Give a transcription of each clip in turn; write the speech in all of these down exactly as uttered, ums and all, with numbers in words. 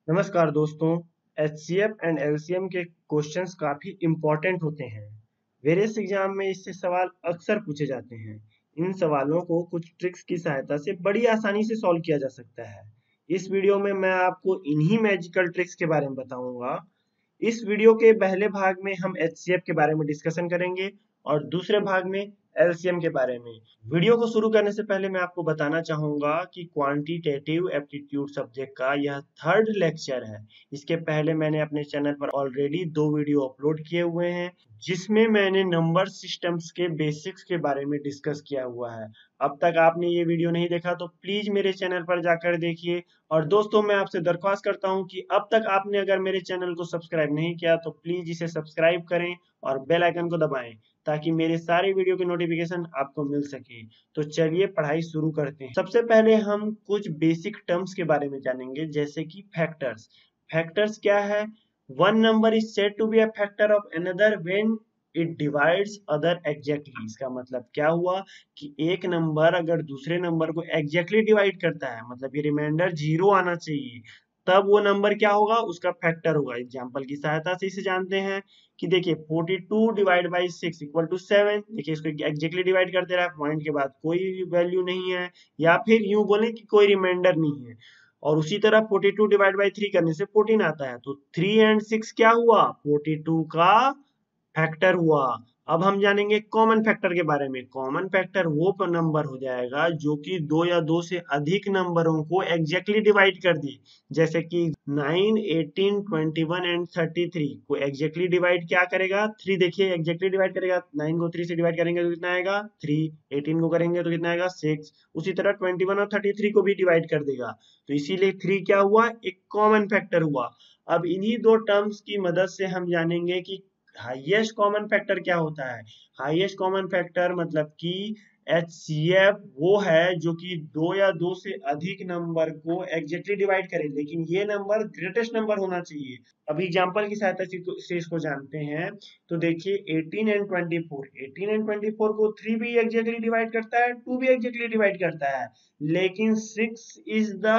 नमस्कार दोस्तों। HCF and LCM के क्वेश्चंस काफी इंपॉर्टेंट होते हैं। वेरियस एग्जाम में इससे सवाल अक्सर पूछे जाते हैं। इन सवालों को कुछ ट्रिक्स की सहायता से बड़ी आसानी से सॉल्व किया जा सकता है। इस वीडियो में मैं आपको इन्हीं मैजिकल ट्रिक्स के बारे में बताऊंगा। इस वीडियो के पहले भाग में हम एचसीएफ के बारे में डिस्कशन करेंगे और दूसरे भाग में एलसीएम के बारे में। वीडियो को शुरू करने से पहले मैं आपको बताना चाहूंगा कि क्वांटिटेटिव एप्टीट्यूड सब्जेक्ट का यह थर्ड लेक्चर है। इसके पहले मैंने अपने चैनल पर ऑलरेडी दो वीडियो अपलोड किए हुए हैं जिसमें मैंने नंबर सिस्टम्स के बेसिक्स के बारे में डिस्कस किया हुआ है। अब तक आपने ये वीडियो नहीं देखा तो प्लीज मेरे चैनल पर जाकर देखिए। और दोस्तों, मैं आपसे दरख्वास्त करता हूं कि अब तक आपने अगर मेरे चैनल को सब्सक्राइब नहीं किया तो प्लीज इसे सब्सक्राइब करें और बेल आइकन को दबाएं ताकि मेरे सारे वीडियो की नोटिफिकेशन आपको मिल सके। तो चलिए पढ़ाई शुरू करते हैं। सबसे पहले हम कुछ बेसिक टर्म्स के बारे में जानेंगे, जैसे कि फैक्टर्स। फैक्टर्स क्या है? One number is said to be a factor of another when it divides other exactly. इसका मतलब क्या हुआ कि एक नंबर अगर दूसरे नंबर को एग्जैक्टली डिवाइड करता है, मतलब ये रिमाइंडर जीरो आना चाहिए, तब वो नंबर क्या होगा? उसका फैक्टर होगा। एग्जाम्पल की सहायता से इसे जानते हैं कि देखिए forty two divide by six equal to seven. देखिए इसको एग्जैक्टली डिवाइड करते रहा, पॉइंट के बाद कोई वैल्यू नहीं है, या फिर यूं बोले कि कोई रिमाइंडर नहीं है। और उसी तरह forty two divide by three करने से फोर्टीन आता है, तो थ्री एंड सिक्स क्या हुआ? फोर्टी टू का फैक्टर हुआ। अब हम जानेंगे कॉमन फैक्टर के बारे में। कॉमन फैक्टर वो नंबर हो जाएगा जो कि दो या दो से अधिक नंबरों को एग्जैक्टली डिवाइड कर दे। जैसे कि nine, eighteen, twenty one and thirty three को एग्जैक्टली डिवाइड क्या करेगा? थ्री। देखिए एग्जैक्टली डिवाइड करेगा, नाइन को थ्री से डिवाइड करेंगे तो कितना आएगा? थ्री। एटीन को करेंगे तो कितना आएगा? सिक्स। उसी तरह ट्वेंटी वन और थर्टी थ्री को भी डिवाइड कर देगा, तो इसीलिए थ्री क्या हुआ? एक कॉमन फैक्टर हुआ। अब इन्हीं दो टर्म्स की मदद से हम जानेंगे कि हाईएस्ट कॉमन फैक्टर क्या होता है। हाईएस्ट कॉमन फैक्टर मतलब कि एचसीएफ वो है जो कि दो या दो से अधिक नंबर को एग्जैक्टली डिवाइड करे, लेकिन ये नंबर ग्रेटेस्ट नंबर होना चाहिए। अभी एग्जांपल की सहायता से इसको जानते हैं। तो देखिए eighteen and twenty four, eighteen and twenty four को थ्री भी एग्जैक्टली डिवाइड करता है, टू भी एग्जैक्टली डिवाइड करता है, लेकिन six is the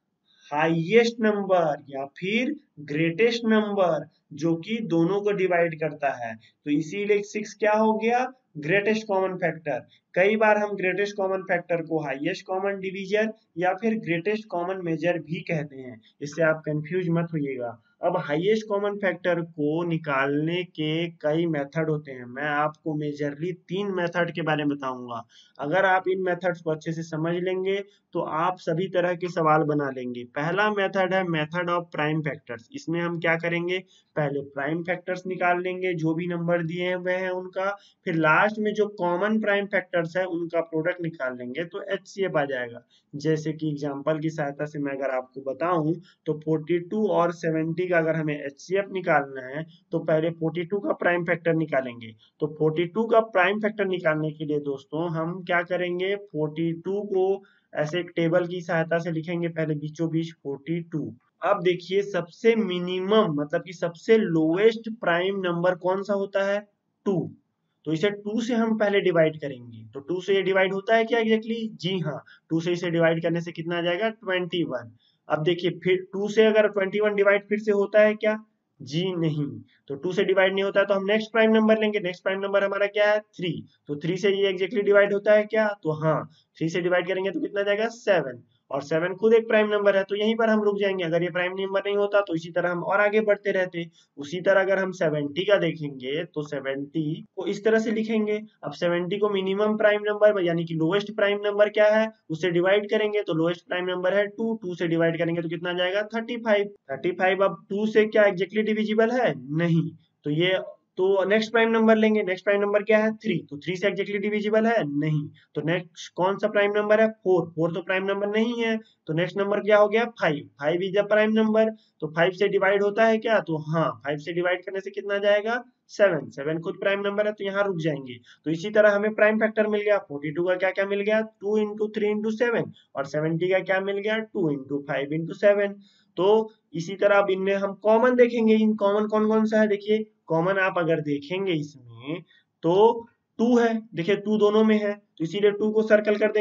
highest number या फिर ग्रेटेस्ट नंबर जो कि दोनों को डिवाइड करता है। तो इसीलिए सिक्स क्या हो गया? Greatest common factor. कई बार हम ग्रेटेस्ट कॉमन फैक्टर को हाईएस्ट कॉमन डिवीजर या फिर ग्रेटेस्ट कॉमन मेजर भी कहते हैं, इससे आप कंफ्यूज मत होइएगा। अब हाईएस्ट कॉमन फैक्टर को निकालने के कई मेथड होते हैं। मैं आपको मेजरली तीन मेथड के बारे में बताऊंगा। अगर आप इन मेथड्स को अच्छे से समझ लेंगे तो आप सभी तरह के सवाल बना लेंगे। पहला मेथड है मेथड ऑफ प्राइम फैक्टर्स। इसमें हम क्या करेंगे? पहले प्राइम फैक्टर्स निकाल लेंगे, जो भी नंबर दिए हुए हैं उनका, फिर लास्ट में जो कॉमन प्राइम फैक्टर्स है उनका प्रोडक्ट निकाल लेंगे, तो एचसीएफ आ जाएगा। जैसे कि एग्जांपल की सहायता से मैं अगर आपको बताऊं तो फोर्टी टू और सेवेंटी का अगर हमें एचसीएफ निकालना है तो पहले फोर्टी टू का प्राइम फैक्टर निकालेंगे। तो फोर्टी टू का प्राइम फैक्टर निकालने के लिए दोस्तों हम क्या करेंगे? फोर्टी टू को ऐसे एक टेबल की सहायता से लिखेंगे, पहले बीचों बीच फोर्टी टू। अब देखिए सबसे मिनिमम मतलब कि सबसे लोएस्ट प्राइम नंबर कौन सा होता है? टू। तो इसे टू से हम पहले डिवाइड करेंगे, तो टू से ये डिवाइड होता है क्या एग्जैक्टली? जी हाँ, टू से इसे डिवाइड करने से कितना आ जाएगा? Twenty one. अब देखिए फिर टू से अगर ट्वेंटी वन डिवाइड फिर से होता है क्या? जी नहीं। तो टू से डिवाइड नहीं होता है तो हम नेक्स्ट प्राइम नंबर लेंगे। नेक्स्ट प्राइम नंबर हमारा क्या है? थ्री। तो थ्री से ये एग्जैक्टली डिवाइड होता है क्या? तो हाँ, थ्री से डिवाइड करेंगे तो कितना जाएगा? सेवन। और सेवन खुद एक प्राइम नंबर है, तो यहीं पर हम रुक जाएंगे। अगर ये प्राइम नंबर नहीं होता तो इसी तरह हम और आगे बढ़ते रहते। उसी तरह अगर हम सेवेंटी का देखेंगे तो सेवेंटी को इस तरह से लिखेंगे। अब सेवेंटी को मिनिमम प्राइम नंबर यानी कि लोएस्ट प्राइम नंबर क्या है उससे डिवाइड करेंगे, तो लोएस्ट प्राइम नंबर है टू। टू से डिवाइड करेंगे तो कितना जाएगा? Thirty five. थर्टी फाइव अब टू से क्या एग्जैक्टली डिविजिबल है? नहीं। तो ये तो नेक्स्ट प्राइम नंबर लेंगे। नेक्स्ट प्राइम नंबर क्या है? थ्री। तो थ्री से एग्जैक्टली डिविजिबल है? नहीं। तो नेक्स्ट कौन सा प्राइम नंबर है? फोर। फोर तो प्राइम नंबर नहीं है। तो नेक्स्ट नंबर क्या हो गया? Five. Five is the prime number. तो फाइव से डिवाइड होता है क्या? तो हाँ, फाइव से डिवाइड करने से कितना जाएगा? सेवन। सेवन खुद प्राइम नंबर है तो यहाँ रुक जाएंगे। तो इसी तरह हमें प्राइम फैक्टर मिल गया। फोर्टी टू का क्या क्या मिल गया? Two into three into seven. और सेवेंटी का क्या मिल गया? Two into five into seven. तो इसी तरह अब इनमें हम कॉमन देखेंगे। इन कॉमन कौन कौन सा है? देखिए कॉमन आप अगर देखेंगे इसमें तो टू है। देखिए टू दोनों में है तो इसीलिए टू को सर्कल कर देंगे।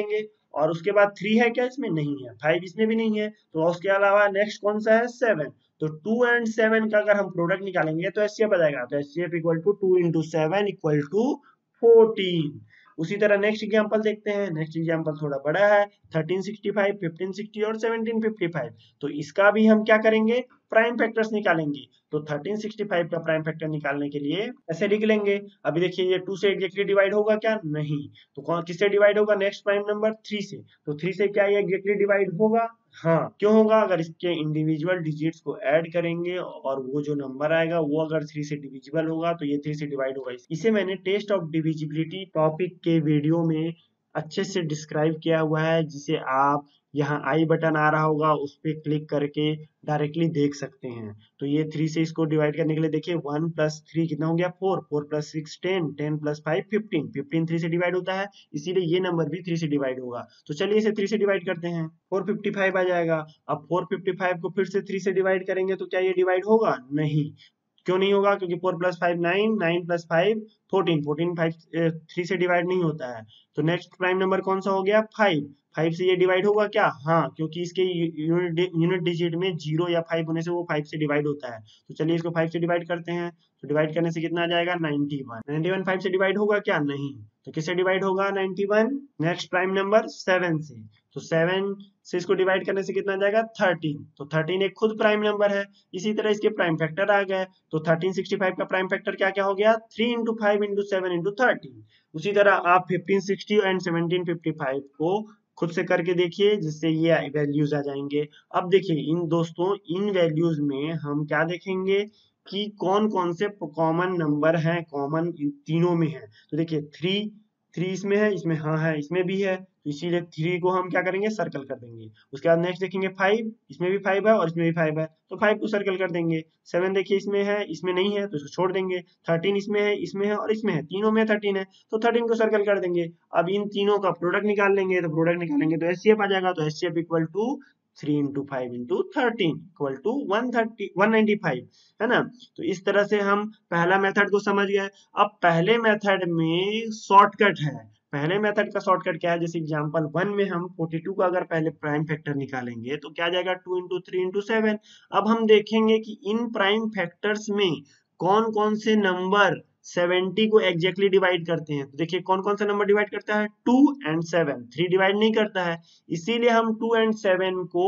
और उसके बाद थ्री है क्या इसमें? नहीं है। फाइव इसमें भी नहीं है। तो उसके अलावा नेक्स्ट कौन सा है? सेवन। तो टू एंड सेवन का अगर हम प्रोडक्ट निकालेंगे तो एचसीएफ आ जाएगा। तो HCF equal to two into seven equal to fourteen. उसी तरह नेक्स्ट एग्जांपल देखते हैं। नेक्स्ट एग्जांपल थोड़ा बड़ा है, thirteen sixty five, fifteen sixty और सेवनटीन फिफ्टी फाइव। तो इसका भी हम क्या करेंगे? प्राइम फैक्टर्स निकालेंगे। तो थर्टीन सिक्सटी फाइव का प्राइम फैक्टर निकालने के लिए ऐसे लिख लेंगे। अभी देखिए ये टू से एग्जैक्टली डिवाइड होगा क्या? नहीं। तो कौन किससे डिवाइड होगा? नेक्स्ट प्राइम नंबर थ्री से। तो थ्री से क्या ये एग्जैक्टली डिवाइड होगा? हाँ। क्यों होगा? अगर इसके इंडिविजुअल डिजिट्स को ऐड करेंगे और वो जो नंबर आएगा वो अगर थ्री से डिविजिबल होगा तो ये थ्री से डिवाइड होगा। इसे मैंने टेस्ट ऑफ डिविजिबिलिटी टॉपिक के वीडियो में अच्छे से डिस्क्राइब किया हुआ है, जिसे आप यहाँ आई बटन आ रहा होगा उस पर क्लिक करके डायरेक्टली देख सकते हैं। तो ये थ्री से इसको डिवाइड करने के लिए देखिए वन प्लस थ्री कितना हो गया? Four. Four plus six ten. Ten plus five fifteen. Fifteen three से डिवाइड होता है, इसीलिए ये नंबर भी थ्री से डिवाइड होगा। तो चलिए इसे थ्री से डिवाइड करते हैं। फोर फिफ्टी फाइव आ जाएगा। अब फोर फिफ्टी फाइव को फिर से थ्री से डिवाइड करेंगे तो क्या ये डिवाइड होगा? नहीं। क्यों नहीं होगा? क्योंकि four plus five nine, nine plus five fourteen. Fourteen five three से डिवाइड नहीं होता है। तो नेक्स्ट प्राइम नंबर कौन सा हो गया? फाइव। फाइव से ये डिवाइड होगा क्या? हाँ, क्योंकि इसके यूनिट यूनिट डिजिट में जीरो या फाइव होने से वो फाइव से डिवाइड होता है। तो चलिए इसको फाइव से डिवाइड करते हैं। तो डिवाइड करने से कितना आ जाएगा? Ninety one. Ninety one five से डिवाइड होगा क्या? नहीं। तो किससे डिवाइड होगा ninety one? Next prime number seven से। तो सेवन से इसको डिवाइड करने से कितना आ जाएगा? थर्टीन। तो थर्टीन एक खुद प्राइम नंबर है। इसी तरह इसके प्राइम फैक्टर आ गए। तो थर्टीन सिक्सटी फाइव का प्राइम फैक्टर क्या क्या हो गया? Three into five into seven into thirteen. उसी तरह आप fifteen sixty and seventeen fifty five को खुद से करके देखिए, जिससे ये वैल्यूज आ जाएंगे। अब देखिए इन दोस्तों इन वैल्यूज में हम क्या देखेंगे कि कौन कौन से कॉमन नंबर हैं, कॉमन तीनों में है। तो देखिए थ्री थ्री इसमें है, इसमें हाँ है, इसमें भी है। तो इसीलिए थ्री को हम क्या करेंगे? सर्कल कर देंगे। उसके बाद नेक्स्ट देखेंगे फाइव, इसमें भी फाइव है और इसमें भी फाइव है, तो फाइव को सर्कल कर देंगे। सेवन देखिए इसमें है, इसमें नहीं है, तो इसको छोड़ देंगे। थर्टीन इसमें है, इसमें है और इसमें है, तीनों में थर्टीन है, तो थर्टीन को सर्कल कर देंगे। अब इन तीनों का प्रोडक्ट निकाल लेंगे। तो प्रोडक्ट निकालेंगे तो एचसीएफ आ जाएगा। तो HCF equal to three into five into thirteen equal to one thirty one ninety five, है ना। तो इस तरह से हम पहला मेथड को समझ गए। अब पहले मेथड में शॉर्टकट है। पहले मेथड का शॉर्टकट क्या है? जैसे एग्जांपल वन में हम फोर्टी टू का अगर पहले प्राइम फैक्टर निकालेंगे तो क्या आ जाएगा? Two into three into seven. अब हम देखेंगे कि इन प्राइम फैक्टर्स में कौन कौन से नंबर सेवेंटी को एग्जैक्टली डिवाइड करते हैं। तो देखिए कौन कौन सा नंबर डिवाइड करता है? Two and seven. Three divide नहीं करता है, इसीलिए हम टू एंड सेवन को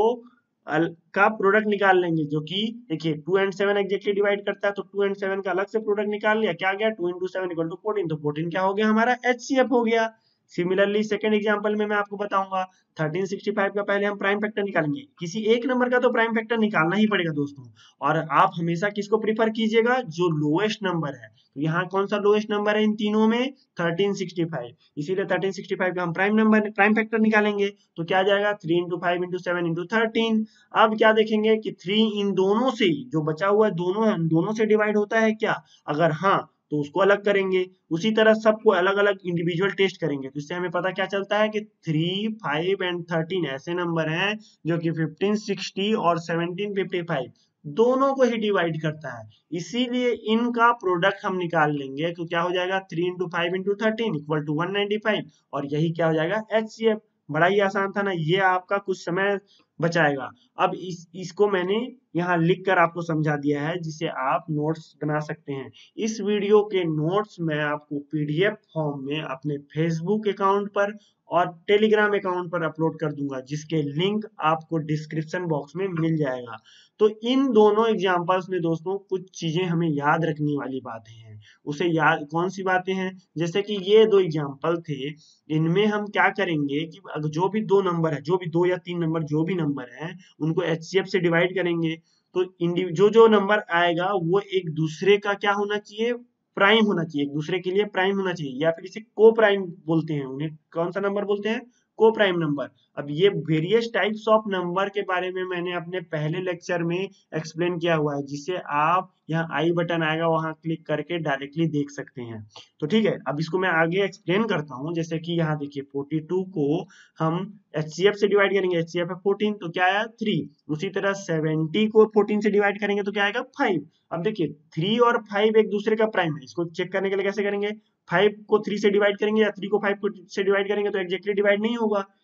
का प्रोडक्ट निकाल लेंगे। जो कि देखिए two and seven exactly divide करता है, तो टू एंड सेवन का अलग से प्रोडक्ट निकाल लिया। क्या गया? Two into seven equal to fourteen. तो फोर्टीन क्या हो गया? हमारा एचसीएफ हो गया। सिमिलरली सेकंड एग्जांपल में मैं आपको बताऊंगा, थर्टीन सिक्सटी फाइव का पहले हम प्राइम फैक्टर निकालेंगे। किसी एक नंबर का तो प्राइम फैक्टर निकालना ही पड़ेगा दोस्तों। और आप हमेशा किसको प्रीफर कीजिएगा? जो लोएस्ट नंबर है। तो यहाँ कौन सा लोएस्ट नंबर है इन तीनों में? Thirteen sixty five. इसीलिए थर्टीन सिक्सटी फाइव का हम प्राइम नंबर प्राइम फैक्टर निकालेंगे। तो क्या आ जाएगा? Three into five into seven into thirteen. अब क्या देखेंगे कि थ्री इन दोनों से, जो बचा हुआ है दोनों है, दोनों से डिवाइड होता है क्या? अगर हाँ तो उसको अलग करेंगे। उसी तरह सबको अलग अलग इंडिविजुअल टेस्ट करेंगे। तो इससे हमें पता क्या चलता है कि थ्री, फाइव एंड थर्टीन ऐसे नंबर हैं जो कि फिफ्टीन सिक्सटी और सेवनटीन फिफ्टी फाइव दोनों को ही डिवाइड करता है। इसीलिए इनका प्रोडक्ट हम निकाल लेंगे। तो क्या हो जाएगा? Three into five into thirteen equal to one ninety five. और यही क्या हो जाएगा? एचसीएफ। बड़ा ही आसान था ना, ये आपका कुछ समय बचाएगा। अब इस इसको मैंने यहाँ लिख कर आपको समझा दिया है, जिसे आप नोट्स बना सकते हैं। इस वीडियो के नोट्स मैं आपको पीडीएफ फॉर्म में अपने फेसबुक अकाउंट पर और टेलीग्राम अकाउंट पर अपलोड कर दूंगा, जिसके लिंक आपको डिस्क्रिप्शन बॉक्स में मिल जाएगा। तो इन दोनों एग्जांपल्स में दोस्तों कुछ चीजें हमें याद रखने वाली बातें हैं। उसे याद कौन सी बातें हैं? जैसे कि ये दो एग्जांपल थे, इनमें हम क्या करेंगे कि जो भी दो नंबर है, जो भी दो या तीन नंबर जो भी नंबर है, उनको एचसीएफ से डिवाइड करेंगे। तो जो जो नंबर आएगा वो एक दूसरे का क्या होना चाहिए? प्राइम होना चाहिए। एक दूसरे के लिए प्राइम होना चाहिए, या फिर इसे को प्राइम बोलते हैं। उन्हें कौन सा नंबर बोलते हैं? को प्राइम नंबर। अब ये वेरियस टाइप्स ऑफ नंबर के बारे में मैंने अपने पहले लेक्चर में एक्सप्लेन किया हुआ है, जिसे आप यहाँ आई बटन आएगा वहां क्लिक करके डायरेक्टली देख सकते हैं। तो ठीक है, अब इसको मैं आगे एक्सप्लेन करता हूँ। जैसे कि यहाँ देखिए फोर्टी टू को हम एचसीएफ से डिवाइड करेंगे। एचसीएफ है फोर्टीन, तो क्या आया? थ्री। उसी तरह सेवेंटी को फोर्टीन से डिवाइड करेंगे तो क्या आएगा? फाइव। अब देखिए थ्री और फाइव एक दूसरे का प्राइम है। इसको चेक करने के लिए कैसे करेंगे? फाइव को थ्री से डिवाइड करेंगे या थ्री को फाइव को से डिवाइड करेंगे तो एग्जैक्टली डिवाइड नहीं होगा,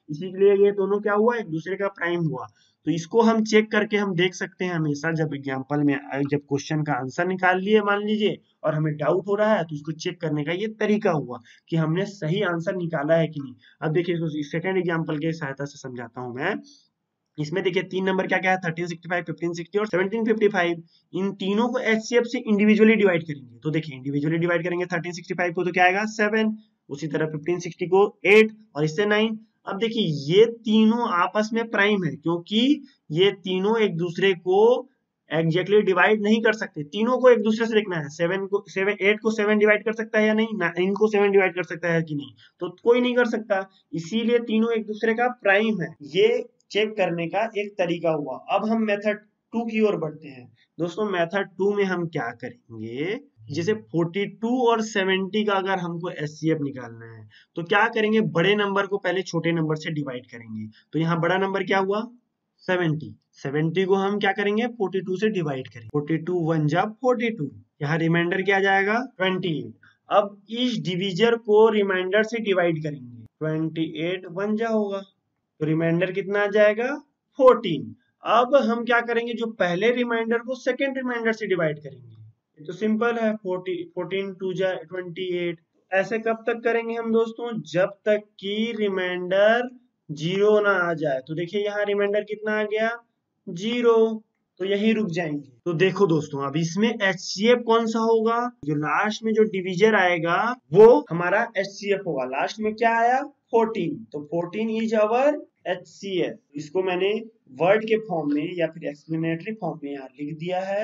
इसीलिए ये दोनों क्या हुआ, एक दूसरे का प्राइम हुआ। तो इसको हम चेक करके हम देख सकते हैं हमेशा, जब एग्जाम्पल में जब क्वेश्चन का आंसर निकाल लिए मान लीजिए और हमें डाउट हो रहा है, तो इसको चेक करने का ये तरीका हुआ कि हमने सही आंसर निकाला है कि नहीं। अब देखिए इसको सेकंड एग्जाम्पल की सहायता से समझाता हूं मैं। इसमें देखिए तीन नंबर क्या क्या है, thirteen sixty five, fifteen sixty और सेवनटीन फिफ्टी फाइव। इन तीनों को एचसीएफ से इंडिविजुअली डिवाइड करेंगे। तो देखिए इंडिविजुअली डिवाइड करेंगे थर्टीन सिक्सटी फाइव को तो क्या आएगा सेवन, उसी तरह फिफ्टीन सिक्सटी को एट और इससे नाइन। अब देखिए ये तीनों आपस में प्राइम है, क्योंकि ये तीनों एक दूसरे को एग्जैक्टली डिवाइड नहीं कर सकते। तीनों को एक दूसरे से देखना है, सेवन को सेवन एट को सेवन डिवाइड कर सकता है या नहीं, नाइन को सेवन डिवाइड कर सकता है कि नहीं, तो कोई नहीं कर सकता। इसीलिए तीनों एक दूसरे का प्राइम है। ये चेक करने का एक तरीका हुआ। अब हम मेथड टू की ओर बढ़ते हैं। दोस्तों मेथड टू में हम क्या करेंगे, जैसे फोर्टी टू और सेवेंटी का अगर हमको एचसीएफ निकालना है तो क्या करेंगे, बड़े नंबर को पहले छोटे नंबर से डिवाइड करेंगे। तो यहाँ बड़ा नंबर क्या हुआ सेवेंटी, सेवेंटी को हम क्या करेंगे फोर्टी टू से डिवाइड करेंगे। फोर्टी टू वन जा फोर्टी टू, यहाँ रिमाइंडर क्या जाएगा ट्वेंटी एट। अब इस डिविजर को रिमाइंडर से डिवाइड करेंगे, ट्वेंटी एट वन जा होगा, तो रिमाइंडर कितना आ जाएगा फोर्टीन। अब हम क्या करेंगे, जो पहले रिमाइंडर को सेकेंड रिमाइंडर से डिवाइड करेंगे। ये तो सिंपल है, फोर्टी फोर्टीन टू जा ट्वेंटी एट। ऐसे कब तक करेंगे हम दोस्तों, जब तक कि रिमाइंडर जीरो ना आ जाए। तो देखिए यहाँ रिमाइंडर कितना आ गया जीरो, तो यही रुक जाएंगे। तो देखो दोस्तों अब इसमें एचसीएफ कौन सा होगा, जो लास्ट में जो डिवीजर आएगा वो हमारा एचसीएफ होगा। लास्ट में क्या आया फोर्टीन, तो फोर्टीन इज अवर एचसीएफ। इसको मैंने वर्ड के फॉर्म में या फिर एक्सप्लेनेटरी फॉर्म में यहाँ लिख दिया है।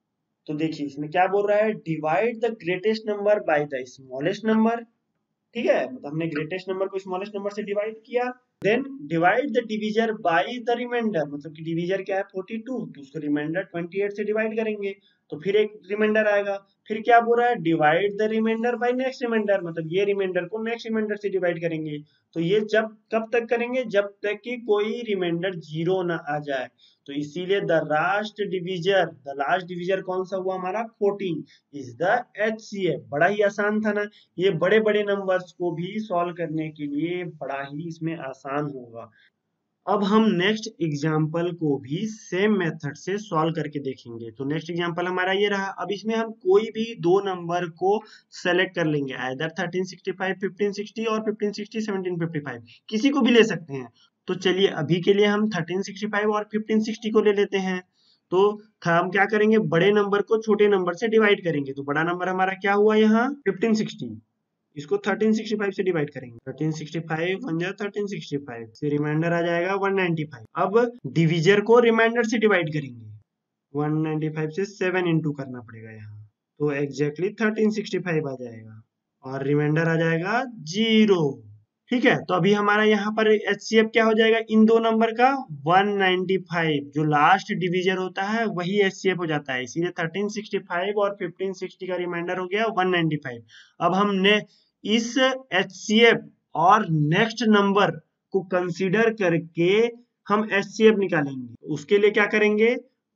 तो देखिए इसमें क्या बोल रहा है, divide the greatest number by the smallest number. ठीक है, मतलब हमने ग्रेटेस्ट नंबर को स्मॉलेस्ट नंबर से डिवाइड किया। Then divide the divisor by the reminder, मतलब कि डिवीजर क्या है फोर्टी टू, तो उसको रिमाइंडर ट्वेंटी एट से डिवाइड करेंगे तो फिर एक रिमाइंडर आएगा। फिर क्या बोल रहा है, divide the reminder by next reminder, मतलब ये रिमाइंडर को नेक्स्ट रिमाइंडर से डिवाइड करेंगे। तो ये जब कब तक करेंगे, जब तक कि कोई रिमाइंडर जीरो ना आ जाए। तो इसीलिए the last divisor, the last divisor कौन सा हुआ हमारा फोर्टीन इज द एचसीएफ। बड़ा ही आसान था ना, ये बड़े बड़े नंबर्स को भी सॉल्व करने के लिए बड़ा ही इसमें आसान होगा। अब हम नेक्स्ट एग्जाम्पल को भी सेम मेथड से सॉल्व करके देखेंगे। तो नेक्स्ट एग्जाम्पल हमारा ये रहा। अब इसमें हम कोई भी दो नंबर को सेलेक्ट कर लेंगे, either thirteen sixty five, fifteen sixty और fifteen sixty, seventeen fifty five, किसी को भी ले सकते हैं। तो चलिए अभी के लिए हम थर्टीन सिक्सटी फाइव और फिफ्टीन सिक्सटी को ले लेते हैं। तो हम क्या करेंगे, बड़े नंबर को छोटे नंबर से डिवाइड करेंगे। तो बड़ा नंबर हमारा क्या हुआ यहाँ फिफ्टीन सिक्सटी, इसको थर्टीन सिक्सटी फाइव से डिवाइड करेंगे, थर्टीन सिक्सटी फाइव वन जा थर्टीन सिक्सटी फाइव से रिमाइंडर आ जाएगा वन नाइंटी फाइव। अब डिवीजर को रिमाइंडर से डिवाइड करेंगे, वन नाइंटी फाइव से सेवन इंटू करना पड़ेगा यहाँ, तो एग्जैक्टली थर्टीन सिक्सटी फाइव आ जाएगा और रिमाइंडर आ जाएगा जीरो। ठीक है, तो अभी हमारा यहाँ पर एचसीएफ क्या हो जाएगा इन दो नंबर का वन नाइंटी फाइव, जो लास्ट डिवीजर होता है वही एचसीएफ हो जाता है। इसीलिए थर्टीन सिक्सटी फाइव और फिफ्टीन सिक्सटी का रिमाइंडर हो गया वन नाइंटी फाइव। अब हमने इस एचसीएफ और नेक्स्ट नंबर को कंसीडर करके हम एचसीएफ निकालेंगे। उसके लिए क्या करेंगे,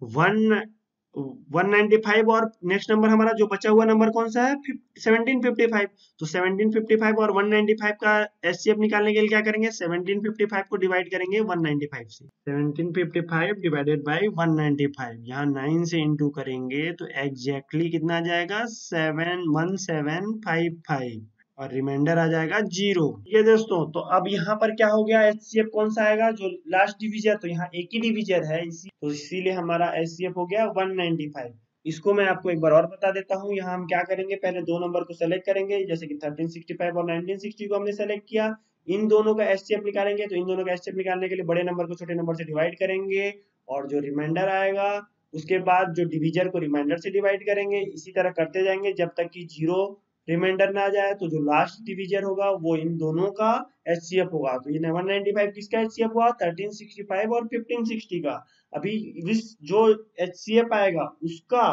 वन वन नाइंटी फाइव और नेक्स्ट नंबर हमारा जो बचा हुआ नंबर कौन सा है सेवनटीन फिफ्टी फाइव। तो सेवनटीन फिफ्टी फाइव और वन नाइंटी फाइव का एचसीएफ निकालने के लिए क्या करेंगे, सेवनटीन फिफ्टी फाइव को डिवाइड करेंगे वन नाइंटी फाइव से, seventeen fifty five divided by one ninety five, यहाँ नाइन से इंटू करेंगे तो एग्जैक्टली कितना आ जाएगा seven one seven five five और रिमाइंडर आ जाएगा जीरो। ये दोस्तों तो अब यहाँ पर क्या हो गया, एचसीएफ कौन सा आएगा, जो लास्ट डिवीजर, तो यहाँ एक ही डिवीजर है इसी, तो इसीलिए हमारा एचसीएफ हो गया वन नाइंटी फाइव। इसको मैं आपको एक बार और बता देता हूँ। यहाँ हम क्या करेंगे, पहले दो नंबर को सेलेक्ट करेंगे, जैसे कि थर्टीन सिक्सटी फाइव और नाइनटीन सिक्सटी को हमने सेलेक्ट किया। इन दोनों का एचसीएफ निकालेंगे, तो इन दोनों का एचसीएफ निकालने के लिए बड़े नंबर को छोटे नंबर से डिवाइड करेंगे और जो रिमाइंडर आएगा उसके बाद जो डिवीजर को रिमाइंडर से डिवाइड करेंगे। इसी तरह करते जाएंगे जब तक कि जीरो रिमाइंडर ना आ जाए। तो जो लास्ट डिवीजर होगा वो इन दोनों का एचसीएफ होगा। तो ये वन नाइंटी फाइव किसका एचसीएफ हुआ, थर्टीन सिक्सटी फाइव और फिफ्टीन सिक्सटी का। अभी इस जो एचसीएफ आएगा उसका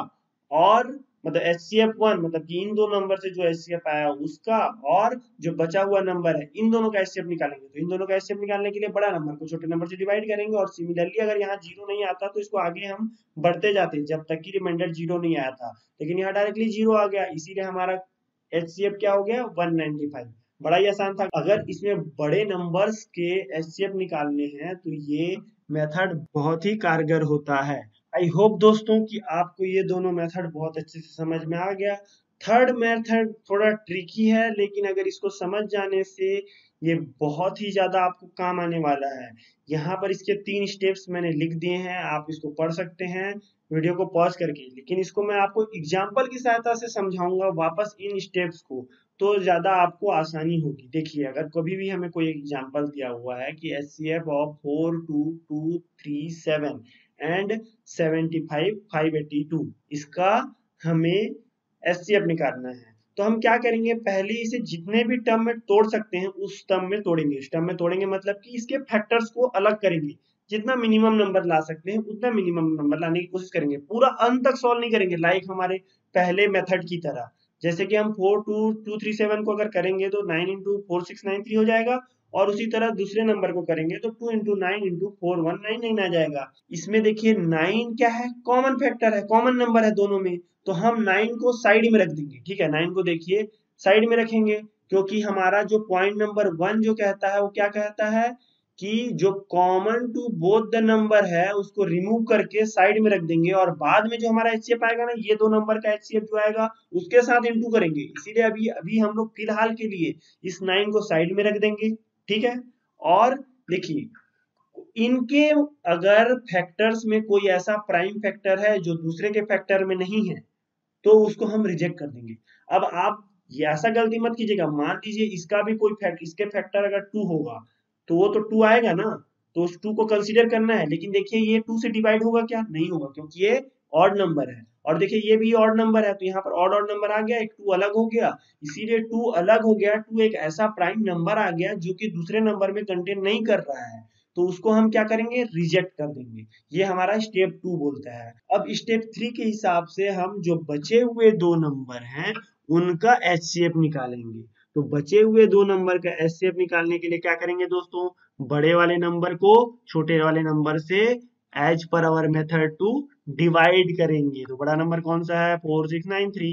और मतलब एचसीएफ वन, मतलब कि इन दो नंबर से जो एचसीएफ आया उसका और जो बचा हुआ नंबर है इन दोनों का एचसीएफ निकालेंगे। तो इन दोनों का एचसीएफ निकालने के लिए बड़ा नंबर को छोटे नंबर से डिवाइड करेंगे और सिमिलरली अगर यहाँ जीरो नहीं आता तो इसको आगे हम बढ़ते जाते जब तक कि रिमाइंडर जीरो नहीं आया था, लेकिन यहाँ डायरेक्टली जीरो आ गया, इसीलिए हमारा एचसीएफ क्या हो गया वन नाइंटी फाइव। बड़ा ही आसान था। अगर इसमें बड़े नंबर्स के एचसीएफ निकालने हैं तो ये मेथड बहुत ही कारगर होता है। आई होप दोस्तों कि आपको ये दोनों मेथड बहुत अच्छे से समझ में आ गया। थर्ड मेथड थोड़ा ट्रिकी है, लेकिन अगर इसको समझ जाने से ये बहुत ही ज्यादा आपको काम आने वाला है। यहाँ पर इसके तीन स्टेप्स मैंने लिख दिए हैं, आप इसको पढ़ सकते हैं वीडियो को पॉज करके, लेकिन इसको मैं आपको एग्जाम्पल की सहायता से समझाऊंगा वापस इन स्टेप्स को, तो ज्यादा आपको आसानी होगी। देखिए, अगर कभी भी हमें कोई एग्जाम्पल दिया हुआ है कि H C F of four two two three seven and seventy five five eighty two, इसका हमें एच सी एफ निकालना है, तो हम क्या करेंगे, पहले इसे जितने भी टर्म में तोड़ सकते हैं उस टर्म में तोड़ेंगे। इस टर्म में तोड़ेंगे मतलब कि इसके फैक्टर्स को अलग करेंगे, जितना मिनिमम नंबर ला सकते हैं उतना मिनिमम नंबर लाने की कोशिश करेंगे, पूरा अंत तक सॉल्व नहीं करेंगे लाइक हमारे पहले मेथड की तरह। जैसे कि हम four two two three seven को अगर करेंगे तो nine into four six nine three हो जाएगा, और उसी तरह दूसरे नंबर को करेंगे तो two into nine into four one nine nine आ जाएगा। इसमें देखिए नाइन क्या है, कॉमन फैक्टर है, कॉमन नंबर है दोनों में, तो हम नाइन को साइड में रख देंगे। ठीक है, नाइन को देखिए साइड में रखेंगे, क्योंकि हमारा जो पॉइंट नंबर वन जो कहता है वो क्या कहता है कि जो common to both the number है उसको रिमूव करके साइड में रख देंगे, और बाद में जो हमारा एचसीएफ आएगा ना, ये दो नंबर का एचसीएफ जो आएगा उसके साथ इंटू करेंगे। इसीलिए अभी अभी हम लोग फिलहाल के लिए इस नाइन को साइड में रख देंगे। ठीक है, और देखिए इनके अगर फैक्टर्स में कोई ऐसा प्राइम फैक्टर है जो दूसरे के फैक्टर में नहीं है तो उसको हम रिजेक्ट कर देंगे। अब आप ये ऐसा गलती मत कीजिएगा, मान लीजिए इसका भी कोई फैक्ट, इसके फैक्टर अगर टू होगा तो वो तो टू आएगा ना, तो उस टू को कंसीडर करना है। लेकिन देखिए ये टू से डिवाइड होगा क्या, नहीं होगा, क्योंकि ये ऑड नंबर है। और देखिए ये भी ऑड नंबर है, तो यहाँ पर ऑड ऑड नंबर आ गया, एक टू अलग हो गया, इसीलिए टू अलग हो गया। टू एक ऐसा प्राइम नंबर आ गया जो कि दूसरे नंबर में कंटेन नहीं कर रहा है, तो उसको हम क्या करेंगे, रिजेक्ट कर देंगे। ये हमारा स्टेप टू बोलता है। अब स्टेप थ्री के हिसाब से हम जो बचे हुए दो नंबर हैं उनका एचसीएफ निकालेंगे। तो बचे हुए दो नंबर का एचसीएफ निकालने के लिए क्या करेंगे दोस्तों, बड़े वाले नंबर को छोटे वाले नंबर से as per our method to divide करेंगे। तो बड़ा नंबर कौन सा है, फोर सिक्स नाइन थ्री,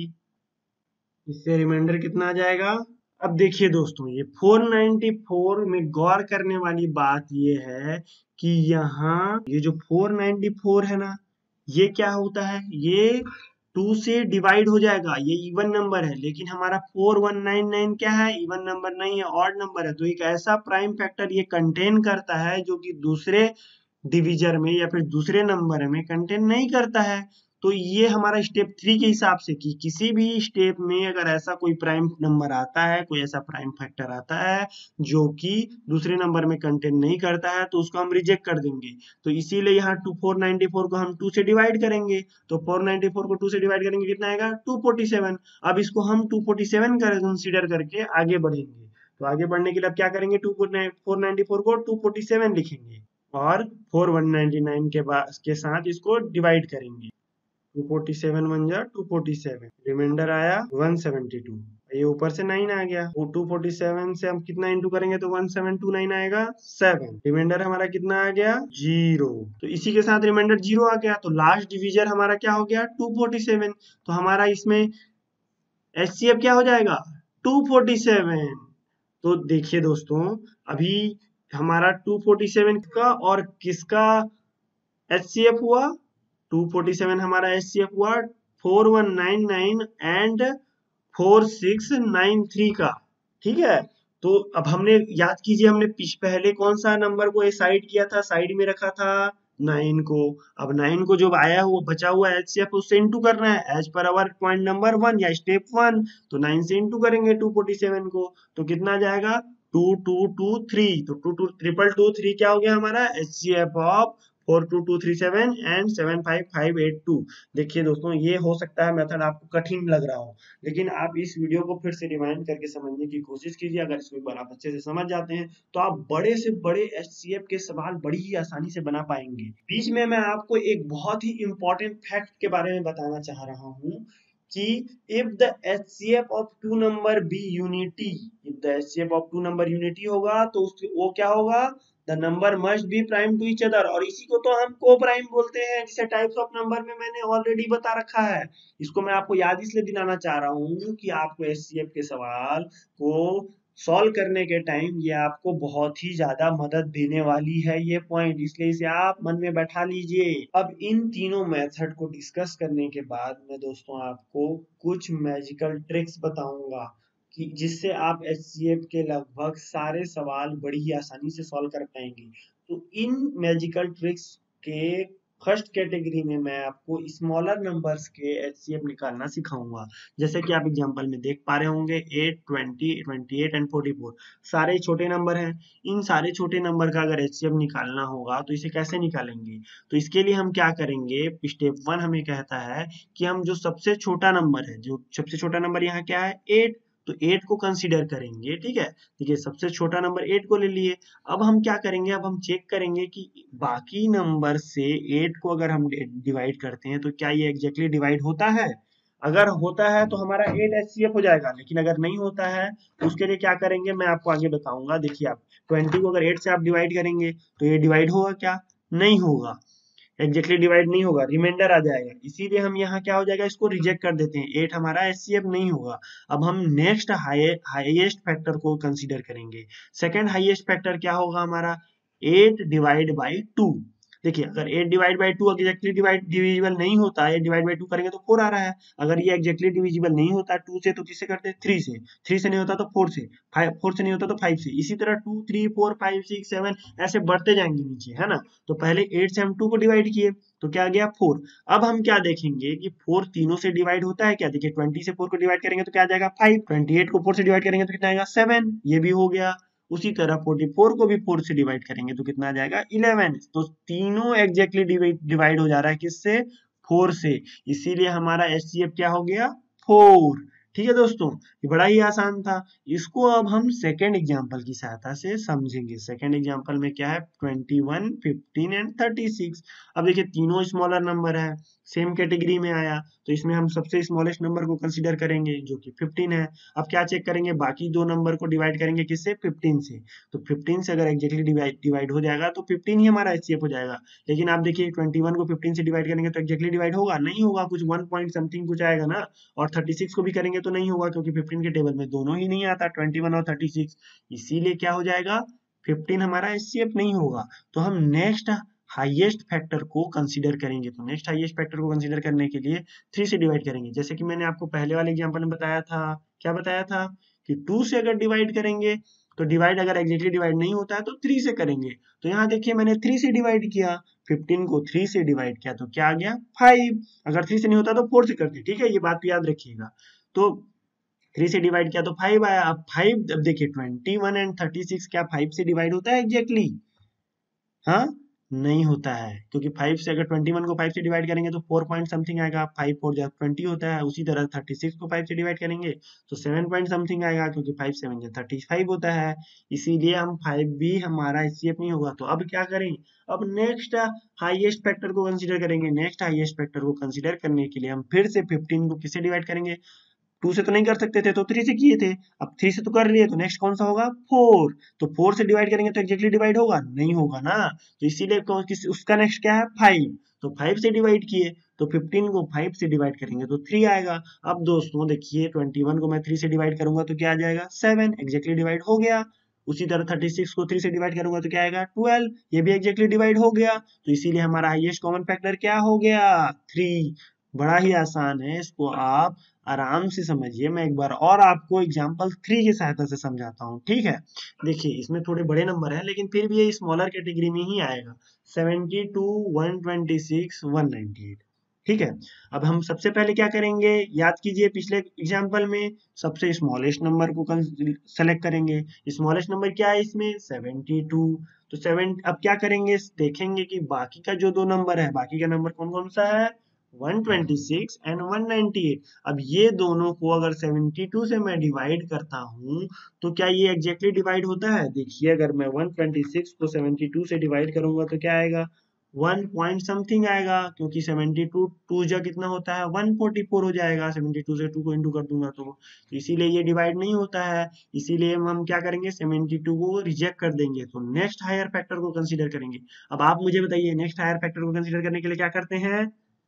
इससे रिमाइंडर कितना आ जाएगा। अब देखिए दोस्तों, ये फोर नाइंटी फोर में गौर करने वाली बात ये है कि यहाँ ये जो फोर नाइंटी फोर है ना, ये क्या होता है, ये टू से डिवाइड हो जाएगा, ये इवन नंबर है। लेकिन हमारा फोर वन नाइन नाइन क्या है, इवन नंबर नहीं है, ऑड नंबर है। तो एक ऐसा प्राइम फैक्टर ये कंटेन करता है जो कि दूसरे डिविजर में या फिर दूसरे नंबर में कंटेन नहीं करता है। तो ये हमारा स्टेप थ्री के हिसाब से कि किसी भी स्टेप में अगर ऐसा कोई प्राइम नंबर आता है, कोई ऐसा प्राइम फैक्टर आता है जो कि दूसरे नंबर में कंटेन नहीं करता है, तो उसको हम रिजेक्ट कर देंगे। तो इसीलिए यहाँ टू फोर नाइंटी फोर को हम टू से डिवाइड करेंगे, तो फोर नाइंटी फोर को टू से डिवाइड करेंगे कितना आएगा, टू फोर्टी सेवन। अब इसको हम टू फोर्टी सेवन कर कंसिडर करके आगे बढ़ेंगे। तो आगे बढ़ने के लिए अब क्या करेंगे, टू फोर नाइंटी फोर को टू फोर्टी सेवन लिखेंगे और फोर वन नाइंटी नाइन के बाद के साथ इसको डिवाइड करेंगे। टू फोर्टी सेवन बन जा टू फोर्टी सेवन, रिमाइंडर आया वन सेवेंटी टू, ये ऊपर से नाइन आ गया। वो टू फोर्टी सेवन से हम कितना इंटू करेंगे तो वन सेवन टू नाइन आएगा सेवन, रिमाइंडर हमारा कितना आ गया, जीरो। तो इसी के साथ रिमाइंडर जीरो आ गया, तो लास्ट डिविजन हमारा क्या हो गया, टू फोर्टी सेवन। तो हमारा इसमें एचसीएफ क्या हो जाएगा, टू फोर्टी सेवन। तो देखिए दोस्तों, अभी हमारा टू फोर्टी सेवन का और किसका एचसीएफ हुआ, टू फोर्टी सेवन हमारा एचसीएफ हुआ four one nine nine and four six nine three का। ठीक है, तो अब हमने याद कीजिए, हमने पहले कौन सा नंबर को साइड किया था, साइड में रखा था नाइन को। अब नाइन को जो आया हुआ बचा हुआ एचसीएफ उससे इंटू करना है as per our point number one या स्टेप वन। तो नाइन से इंटू करेंगे टू फोर्टी सेवन को, तो कितना आ जाएगा, टू टू टू थ्री। तो two two triple two three क्या हो गया हमारा HCF of four two two three seven and seven five five eight two. देखिए दोस्तों, ये हो सकता है मेथड आपको कठिन लग रहा हो, लेकिन आप इस वीडियो को फिर से रिवाइंड करके समझने की कोशिश कीजिए। अगर इसको एक बार आप अच्छे से समझ जाते हैं तो आप बड़े से बड़े एचसीएफ के सवाल बड़ी ही आसानी से बना पाएंगे। बीच में मैं आपको एक बहुत ही इंपॉर्टेंट फैक्ट के बारे में बताना चाह रहा हूँ कि if the H C F of two number be unity, if the H C F of two number unity होगा तो उसके वो क्या होगा, the number must be prime to each other। और इसी को तो हम को प्राइम बोलते हैं, जिसे टाइप्स ऑफ नंबर में मैंने ऑलरेडी बता रखा है। इसको मैं आपको याद इसलिए दिलाना चाह रहा हूँ कि आपको एचसीएफ के सवाल को सॉल्व करने के टाइम ये आपको बहुत ही ज्यादा मदद देने वाली है ये पॉइंट, इसलिए इसे आप मन में बैठा लीजिए। अब इन तीनों मेथड को डिस्कस करने के बाद मैं दोस्तों आपको कुछ मैजिकल ट्रिक्स बताऊंगा कि जिससे आप एचसीएफ के लगभग सारे सवाल बड़ी ही आसानी से सॉल्व कर पाएंगे। तो इन मैजिकल ट्रिक्स के फर्स्ट कैटेगरी में मैं आपको स्मॉलर नंबर्स के एचसीएफ निकालना सिखाऊंगा। जैसे कि आप एग्जांपल में देख पा रहे होंगे eight, twenty, twenty eight and forty four सारे छोटे नंबर हैं। इन सारे छोटे नंबर का अगर एचसीएफ निकालना होगा तो इसे कैसे निकालेंगे? तो इसके लिए हम क्या करेंगे, स्टेप वन हमें कहता है कि हम जो सबसे छोटा नंबर है, जो सबसे छोटा नंबर यहाँ क्या है एट, तो एट को कंसीडर करेंगे। ठीक है, देखिए सबसे छोटा नंबर एट को ले लिए। अब हम क्या करेंगे, अब हम चेक करेंगे कि बाकी नंबर से एट को अगर हम डिवाइड करते हैं तो क्या ये एग्जैक्टली डिवाइड होता है। अगर होता है तो हमारा एट एचसीएफ हो जाएगा, लेकिन अगर नहीं होता है तो उसके लिए क्या करेंगे मैं आपको आगे बताऊंगा। देखिए आप ट्वेंटी को अगर एट से आप डिवाइड करेंगे तो ये डिवाइड होगा क्या? नहीं होगा, एग्जैक्टली डिवाइड नहीं होगा, रिमाइंडर आ जाएगा। इसीलिए हम यहाँ क्या हो जाएगा, इसको रिजेक्ट कर देते हैं, एट हमारा एचसीएफ नहीं होगा। अब हम नेक्स्ट हाईएस्ट फैक्टर को कंसीडर करेंगे। सेकंड हाईएस्ट फैक्टर क्या होगा हमारा, एट डिवाइड बाई टू। देखिए अगर eight divide by two exactly divide divisible नहीं होता है, एट डिवाइड बाई टू करेंगे तो फोर आ रहा है। अगर ये एग्जैक्टली डिविजिबल नहीं होता टू से तो किससे करते हैं, थ्री से। थ्री से नहीं होता तो फोर से, फाइव फोर से नहीं होता तो फाइव से। इसी तरह two, three, four, five, six, seven ऐसे बढ़ते जाएंगे नीचे, है ना। तो पहले एट से हम टू को डिवाइड किए तो क्या गया फोर। अब हम क्या देखेंगे कि फोर तीनों से डिवाइड होता है क्या? देखिए ट्वेंटी से फोर को डिवाइड करेंगे तो क्या आ जाएगा फाइव, ट्वेंटी एट को फोर से डिवाइड करेंगे तो कितना आएगा सेवन, ये भी हो गया। उसी तरह फोर्टी फोर को भी फोर से डिवाइड करेंगे तो कितना आ जाएगा इलेवन। तो तीनों एग्जैक्टली डिवाइड हो जा रहा है किससे, फोर से। इसीलिए हमारा एचसीएफ क्या हो गया, फोर। ठीक है दोस्तों, ये बड़ा ही आसान था। इसको अब हम सेकेंड एग्जाम्पल की सहायता से समझेंगे। सेकेंड एग्जाम्पल में क्या है, twenty one, fifteen and thirty six. अब देखिए तीनों स्मॉलर नंबर है, सेम कैटेगरी में आया, तो इसमें हम सबसे स्मॉलेस्ट नंबर को कंसीडर करेंगे जो कि फिफ्टीन है। अब क्या चेक करेंगे, बाकी दो नंबर को डिवाइड करेंगे किससे, फिफ्टीन से। तो फिफ्टीन से अगर एग्जैक्टली डिवाइड डिवाइड हो जाएगा तो फिफ्टीन ही हमारा एचसीएफ हो जाएगा। लेकिन आप देखिए ट्वेंटी वन को फिफ्टीन से डिवाइड करेंगे तो एग्जैक्टली डिवाइड होगा नहीं होगा, कुछ वन पॉइंट समथिंग कुछ आएगा ना। और थर्टी सिक्स को भी करेंगे तो नहीं होगा, क्योंकि फिफ्टीन के टेबल में दोनों ही नहीं आता, ट्वेंटी वन और थर्टी सिक्स। इसीलिए क्या हो जाएगा, फिफ्टीन हमारा एचसीएफ नहीं होगा। तो हम नेक्स्ट हाईएस्ट फैक्टर को कंसीडर करेंगे। तो नेक्स्ट हाईएस्ट फैक्टर को कंसीडर करने के लिए थ्री से डिवाइड करेंगे। जैसे कि मैंने आपको पहले वाले एग्जांपल में बताया था, क्या बताया था कि टू से अगर डिवाइड करेंगे तो डिवाइड अगर एग्जैक्टली डिवाइड नहीं होता है तो थ्री से करेंगे। तो यहाँ देखिए मैंने थ्री से डिवाइड किया, फिफ्टीन को थ्री से डिवाइड किया तो क्या आ गया फाइव। अगर थ्री से नहीं होता तो फोर से करते, ठीक है, ये बात भी याद रखिएगा। तो थ्री से डिवाइड किया तो फाइव आया। अब फाइव, अब देखिए twenty one and thirty six क्या फाइव से डिवाइड होता है एग्जैक्टली? हाँ, नहीं होता है, क्योंकि फाइव से अगर ट्वेंटी वन को फाइव से डिवाइड करेंगे तो फोर पॉइंट समथिंग आएगा, फाइव फोर जा ट्वेंटी होता है। उसी तरह थर्टी सिक्स को फाइव से डिवाइड करेंगे तो सेवन पॉइंट समथिंग आएगा, क्योंकि फाइव सेवन जा थर्टी फाइव होता है। इसीलिए हम फाइव भी हमारा एचसीएफ नहीं होगा। तो अब क्या करें, अब नेक्स्ट हाईएस्ट फैक्टर को कंसीडर करेंगे। नेक्स्ट हाईएस्ट फैक्टर को कंसीडर करने के लिए हम फिर से फिफ्टीन को किससे डिवाइड करेंगे, टू से तो नहीं कर सकते थे तो थ्री से किए थे, अब थ्री से तो कर लिए, तो नेक्स्ट कौन सा होगा, फोर। तो फोर से डिवाइड करेंगे तो एग्जैक्टली डिवाइड होगा नहीं होगा ना। तो इसीलिए किस उसका नेक्स्ट क्या है, फाइव। तो फाइव से डिवाइड किए तो फिफ्टीन को फाइव से डिवाइड करेंगे तो थ्री आएगा। अब दोस्तों देखिए ट्वेंटी वन को मैं थ्री से डिवाइड करूंगा तो क्या आ जाएगा, सेवन, एग्जैक्टली डिवाइड हो गया। उसी तरह थर्टी सिक्स को थ्री से डिवाइड करूंगा तो क्या आएगा, ट्वेल्व, ये भी एग्जैक्टली डिवाइड हो गया। तो इसीलिए हमारा हाईएस्ट कॉमन फैक्टर क्या हो गया, थ्री। बड़ा ही आसान है, इसको आप आराम से समझिए। मैं एक बार और आपको एग्जांपल थ्री की सहायता से समझाता हूँ, ठीक है। देखिए इसमें थोड़े बड़े नंबर हैं, लेकिन फिर भी ये स्मॉलर कैटेगरी में ही आएगा। Seventy two, one twenty six, one ninety eight, ठीक है। अब हम सबसे पहले क्या करेंगे, याद कीजिए पिछले एग्जांपल में सबसे स्मॉलेस्ट नंबर को सेलेक्ट करेंगे। स्मॉलेस्ट नंबर क्या है इसमें, सेवेंटी टू। तो सेवन, अब क्या करेंगे, देखेंगे कि बाकी का जो दो नंबर है, बाकी का नंबर कौन कौन सा है, one twenty six and one ninety eight. अब ये दोनों को अगर सेवेंटी टू से मैं डिवाइड करता हूँ तो क्या ये एग्जैक्टली डिवाइड होता है? देखिए अगर मैं वन ट्वेंटी सिक्स को सेवेंटी टू से डिवाइड करूंगा तो क्या आएगा, वन पॉइंट समथिंग आएगा, क्योंकि सेवेंटी टू टू जा कितना होता है, वन फोर्टी फोर हो जाएगा। सेवेंटी टू से टू को इंटू कर दूंगा तो, तो इसीलिए ये डिवाइड नहीं होता है। इसीलिए हम क्या करेंगे, सेवेंटी टू को रिजेक्ट कर देंगे। तो नेक्स्ट हायर फैक्टर को कंसीडर करेंगे। अब आप मुझे बताइए नेक्स्ट हायर फैक्टर को कंसीडर करने के लिए क्या करते हैं,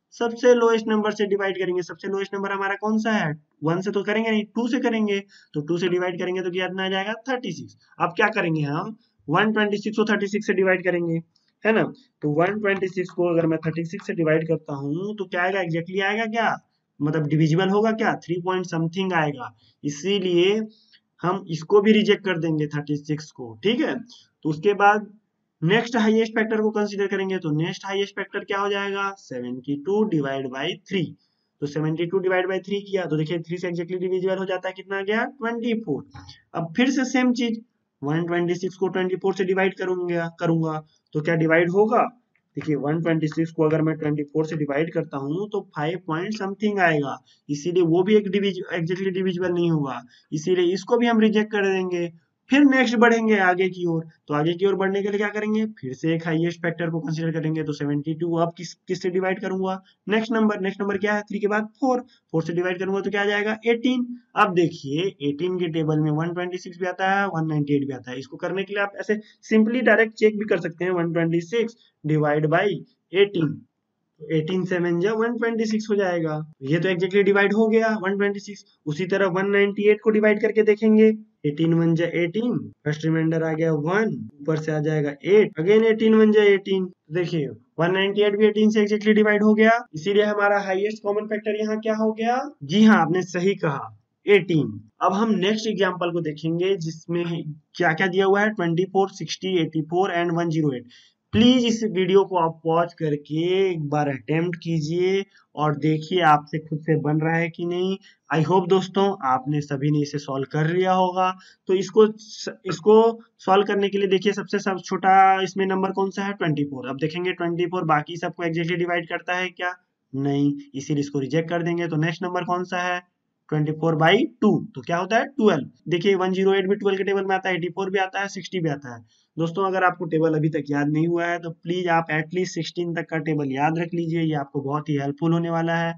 सबसे लोएस्ट नंबर से डिवाइड करेंगे। सबसे लोएस्ट नंबर हमारा कौन सा है? वन से तो करेंगे नहीं, टू से करेंगे। तो टू से डिवाइड करेंगे तो कितना आ जाएगा? Thirty six. अब क्या करेंगे हम? वन ट्वेंटी सिक्स को थर्टी सिक्स से डिवाइड करेंगे, है ना? तो वन ट्वेंटी सिक्स को अगर मैं थर्टी सिक्स से डिवाइड करता हूँ तो क्या आएगा? एग्जैक्टली आएगा क्या? मतलब डिविजिबल होगा क्या? थ्री पॉइंट समथिंग आएगा। इसीलिए हम इसको भी रिजेक्ट कर देंगे थर्टी सिक्स को, ठीक है? तो उसके बाद नेक्स्ट हाईएस्ट फैक्टर को कंसीडर करेंगे। तो नेक्स्ट हाईएस्ट फैक्टर क्या हो जाएगा? Seventy two divide by three. तो seventy two divide by three किया तो देखिए थ्री से एग्जैक्टली डिविजिबल हो जाता है, कितना आ गया? Twenty four. अब फिर से सेम चीज, वन ट्वेंटी सिक्स को ट्वेंटी फोर से डिवाइड करूंगा करूंगा तो क्या डिवाइड होगा? देखिए वन ट्वेंटी सिक्स को अगर मैं ट्वेंटी फोर से डिवाइड करता हूँ तो फाइव पॉइंट समथिंग आएगा, इसीलिए वो भी एक डिविज एग्जैक्टली डिविजिबल नहीं होगा, इसीलिए इसको भी हम रिजेक्ट कर देंगे। फिर नेक्स्ट बढ़ेंगे आगे की ओर। तो आगे की ओर बढ़ने के लिए क्या करेंगे? फिर से एक हाईएस्ट फैक्टर को कंसीडर करेंगे। तो सेवेंटी टू अब किस किस से डिवाइड करूंगा? Next number. नेक्स्ट नंबर क्या है? थ्री के बाद फोर। फोर से डिवाइड करूंगा तो क्या आ जाएगा? एटीन। अब देखिए एटीन के टेबल में वन ट्वेंटी सिक्स भी आता है, वन नाइंटी एट भी आता है। इसको करने के लिए आप ऐसे सिंपली डायरेक्ट चेक भी कर सकते हैं। One twenty six divide by eighteen, तो एटीन सेवन जा वन ट्वेंटी सिक्स हो जाएगा। ये तो एग्जैक्टली डिवाइड हो गया वन ट्वेंटी सिक्स। उसी तरह वन नाइंटी एट को डिवाइड करके देखेंगे। एटीन वन जा एटीन, फर्स्ट रिमाइंडर आ गया वन, ऊपर से आ जाएगा एट, अगेन एटीन वन जा एटीन। देखिए वन नाइंटी एट भी एटीन से एग्जैक्टली डिवाइड हो गया, इसीलिए हमारा हाईएस्ट कॉमन फैक्टर यहाँ क्या हो गया? जी हाँ, आपने सही कहा, एटीन। अब हम नेक्स्ट एग्जांपल को देखेंगे जिसमें क्या क्या दिया हुआ है? Twenty four, sixty, eighty four and one zero eight. Please इस वीडियो को आप पॉज करके एक बार अटेम्प्ट कीजिए और देखिए आपसे खुद से बन रहा है कि नहीं। आई होप दोस्तों आपने सभी ने इसे सॉल्व कर लिया होगा। तो इसको इसको सॉल्व करने के लिए देखिए सबसे सब छोटा इसमें नंबर कौन सा है? Twenty four. अब देखेंगे ट्वेंटी फोर बाकी सबको एग्जैक्टली डिवाइड करता है क्या? नहीं, इसीलिए इसको रिजेक्ट कर देंगे। तो नेक्स्ट नंबर कौन सा है? ट्वेंटी फोर बाई टू, तो क्या होता है? ट्वेल्व। देखिए वन जीरो एट भी ट्वेल्व के टेबल में आता है, एटी फोर भी आता है, सिक्सटी भी आता है। दोस्तों अगर आपको टेबल अभी तक याद नहीं हुआ है तो प्लीज आप एटलीस्ट सिक्सटीन तक का टेबल याद रख लीजिए, ये आपको बहुत ही हेल्पफुल होने वाला है।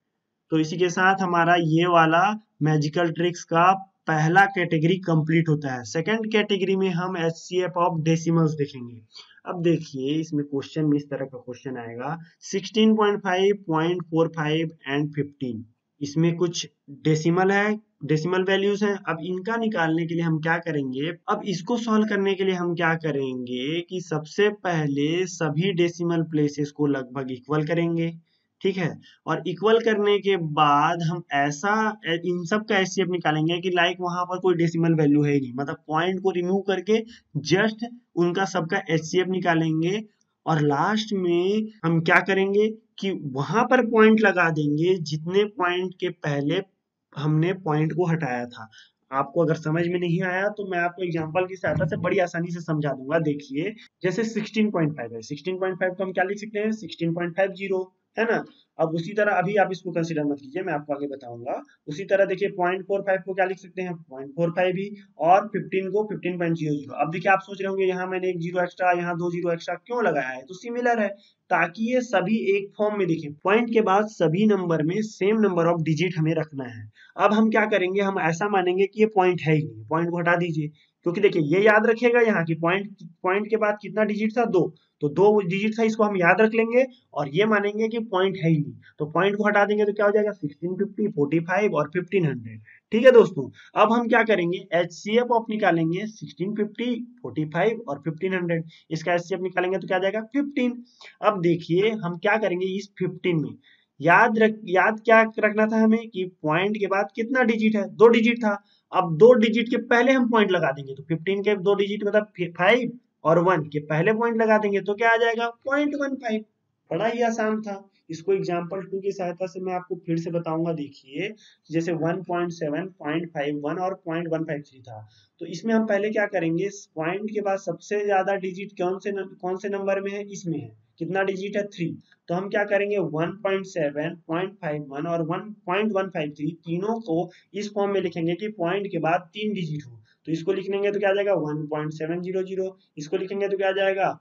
तो इसी के साथ हमारा ये वाला मैजिकल ट्रिक्स का पहला कैटेगरी कंप्लीट होता है। सेकंड कैटेगरी में हम एचसीएफ ऑफ डेसिमल्स देखेंगे। अब देखिए इसमें क्वेश्चन में इस तरह का क्वेश्चन आएगा, sixteen point five, point four five and fifteen. इसमें कुछ डेसिमल है, डेसिमल वैल्यूज हैं। अब इनका निकालने के लिए हम क्या करेंगे? अब इसको सॉल्व करने के लिए हम क्या करेंगे कि सबसे पहले सभी डेसिमल प्लेसेस को लगभग इक्वल करेंगे, ठीक है? और इक्वल करने के बाद हम ऐसा इन सब का एचसीएफ निकालेंगे कि लाइक वहां पर कोई डेसिमल वैल्यू है ही नहीं, मतलब पॉइंट को रिमूव करके जस्ट उनका सबका एचसीएफ निकालेंगे। और लास्ट में हम क्या करेंगे कि वहां पर पॉइंट लगा देंगे जितने पॉइंट के पहले हमने पॉइंट को हटाया था। आपको अगर समझ में नहीं आया तो मैं आपको एग्जांपल की सहायता से बड़ी आसानी से समझा दूंगा। देखिए जैसे सिक्सटीन पॉइंट फाइव है, सिक्सटीन पॉइंट फाइव को हम क्या लिख सकते हैं? सिक्सटीन पॉइंट फाइव जीरो, है ना? अब उसी तरह अभी आप इसको कंसीडर मत कीजिए, मैं आपको आगे बताऊंगा। उसी तरह देखिए पॉइंट फोर फाइव को क्या लिख सकते हैं? पॉइंट फोर फाइव ही। और फिफ्टीन को फिफ्टीन पॉइंट जीरो जीरो। अब देखिए आप सोच रहे होंगे यहाँ मैंने एक जीरो एक्स्ट्रा, यहाँ दो जीरो एक्स्ट्रा क्यों लगाया है? तो सिमिलर है, ताकि ये सभी एक फॉर्म में दिखे। पॉइंट के बाद सभी नंबर में सेम नंबर ऑफ डिजिट हमें रखना है। अब हम क्या करेंगे? हम ऐसा मानेंगे कि ये पॉइंट है ही नहीं, पॉइंट को हटा दीजिए। क्योंकि देखिए ये याद रखिएगा यहाँ की पॉइंट पॉइंट के बाद कितना डिजिट था? दो। तो दो डिजिट था, इसको हम याद रख लेंगे और ये मानेंगे कि पॉइंट है ही नहीं। तो पॉइंट को हटा देंगे तो क्या हो जाएगा? सिक्सटीन फिफ्टी, फोर्टी फाइव और फिफ्टीन हंड्रेड। ठीक है दोस्तों, अब हम क्या करेंगे? एचसीएफ ऑफ निकालेंगे सिक्सटीन फिफ्टी, फोर्टी फाइव और फिफ्टीन हंड्रेड। इसका एचसीएफ निकालेंगे तो क्या आ जाएगा? फिफ्टीन। अब देखिए हम क्या करेंगे इस फिफ्टीन में, याद रख याद क्या रखना था हमें कि पॉइंट के बाद कितना डिजिट है? दो डिजिट था। अब दो डिजिट के पहले हम पॉइंट लगा देंगे, तो फिफ्टीन के दो डिजिट मतलब फाइव और वन के पहले पॉइंट लगा देंगे तो क्या आ जाएगा? Point one five. बड़ा ही आसान था। इसको एग्जांपल टू की सहायता से मैं आपको फिर से बताऊंगा। देखिए जैसे one point seven, point five one और पॉइंट वन फाइव थ्री था, तो इसमें हम पहले क्या करेंगे? पॉइंट के बाद सबसे ज्यादा डिजिट कौन से न, कौन से नंबर में है? इसमें है। कितना डिजिट है? थ्री। तो हम क्या करेंगे? One point seven, point five one और one point one five three तीनों को इस फॉर्म में लिखेंगे कि पॉइंट के बाद तीन डिजिट हो। तो इसको लिखेंगे तो क्या आ जाएगा? One point seven zero zero. इसको लिखेंगे तो क्या आ जाएगा?